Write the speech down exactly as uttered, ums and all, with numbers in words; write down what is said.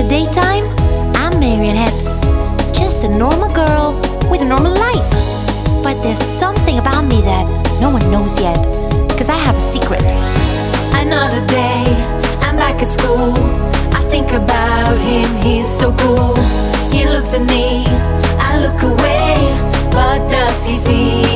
daytime, I'm Marionette, just a normal girl with a normal life. But there's something about me that no one knows yet, cause I have a secret. Another day, I'm back at school. I think about him, he's so cool. He looks at me, I look away, but does he see